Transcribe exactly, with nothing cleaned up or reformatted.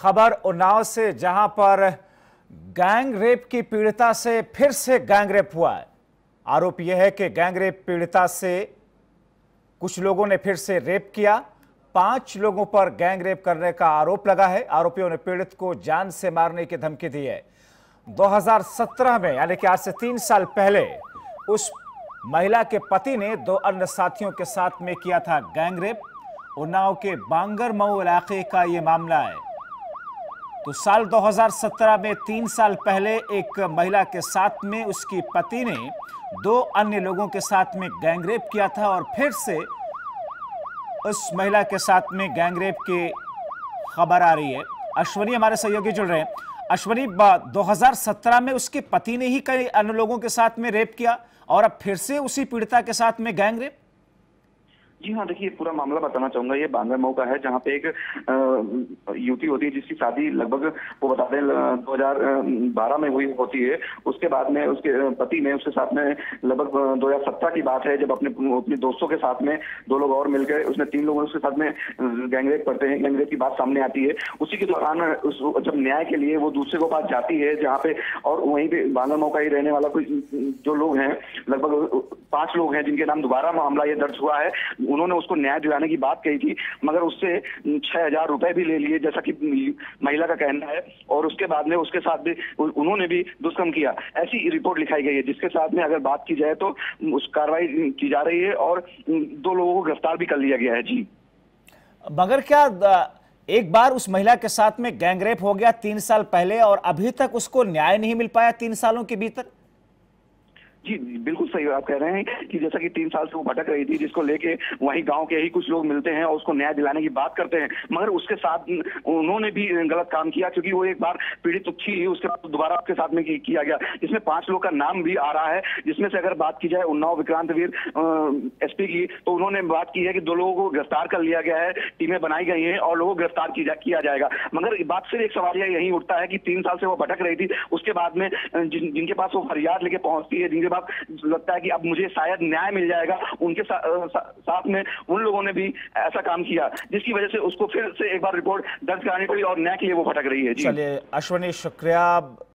खबर उन्नाव से, जहां पर गैंग रेप की पीड़िता से फिर से गैंग रेप हुआ है। आरोप यह है कि गैंग रेप पीड़िता से कुछ लोगों ने फिर से रेप किया। पांच लोगों पर गैंग रेप करने का आरोप लगा है। आरोपियों ने पीड़ित को जान से मारने की धमकी दी है। दो हज़ार सत्रह में, यानी कि आज से तीन साल पहले, उस महिला के पति ने दो अन्य साथियों के साथ में किया था गैंग रेप। उन्नाव के बांगरमऊ इलाके का यह मामला है। तो साल दो हज़ार सत्रह में, तीन साल पहले, एक महिला के साथ में उसकी पति ने दो अन्य लोगों के साथ में गैंग रेप किया था और फिर से उस महिला के साथ में गैंग रेप की खबर आ रही है। अश्वनी हमारे सहयोगी जुड़ रहे हैं। अश्वनी, दो हज़ार सत्रह में उसके पति ने ही कई अन्य लोगों के साथ में रेप किया और अब फिर से उसी पीड़िता के साथ में गैंग रेप। जी हाँ, देखिए पूरा मामला बताना चाहूंगा। ये बांगरमऊ का है, जहाँ पे एक युवती होती है जिसकी शादी लगभग, वो बता दें, दो हज़ार बारह में हुई होती है। उसके बाद में उसके पति ने उसके साथ में लगभग दो हज़ार सत्रह की बात है, जब अपने अपने दोस्तों के साथ में दो लोग और मिलकर, उसने तीन लोग उसके साथ में गैंगरेप करते हैं। गैंगरेप की बात सामने आती है। उसी के दौरान उस जब न्याय के लिए वो दूसरे के पास जाती है, जहाँ पे, और वहीं पे बांगरमऊ का ही रहने वाला कोई जो लोग हैं, लगभग पांच लोग हैं जिनके नाम दोबारा मामला ये दर्ज हुआ है। उन्होंने उसको न्याय दिलाने की बात कही थी, मगर उससे छह हजार रुपए भी ले लिए, जैसा कि महिला का कहना है। और उसके बाद में उसके साथ भी उन्होंने भी दुष्कर्म किया, ऐसी रिपोर्ट लिखाई गई है। जिसके साथ में अगर बात की जाए तो उस कार्रवाई की जा रही है और दो लोगों को गिरफ्तार भी कर लिया गया है। जी, मगर क्या एक बार उस महिला के साथ में गैंगरेप हो गया तीन साल पहले और अभी तक उसको न्याय नहीं मिल पाया तीन सालों के भीतर? जी, बिल्कुल सही आप कह रहे हैं कि जैसा कि तीन साल से वो भटक रही थी, जिसको लेके वहीं गांव के ही कुछ लोग मिलते हैं और उसको न्याय दिलाने की बात करते हैं, मगर उसके साथ उन्होंने भी गलत काम किया, क्योंकि वो एक बार पीड़ित थी, उसके बाद दोबारा उसके साथ में किया गया। इसमें पांच लोग का नाम भी आ रहा है, जिसमें से अगर बात की जाए उन्नाव विक्रांतवीर एसपी की, तो उन्होंने बात की है कि दो लोगों को गिरफ्तार कर लिया गया है, टीमें बनाई गई हैं और लोगों को गिरफ्तार किया जाएगा। मगर बात से एक सवाल यही उठता है कि तीन साल से वो भटक रही थी, उसके बाद में जिन, जिनके पास वो फरियाद लेके पहुंचती है, जिनके लगता है कि अब मुझे शायद न्याय मिल जाएगा, उनके सा, सा, साथ में उन लोगों ने भी ऐसा काम किया, जिसकी वजह से उसको फिर से एक बार रिपोर्ट दर्ज करानी पड़ी और न्याय के लिए वो भटक रही है। जी चलिए अश्वनी, शुक्रिया।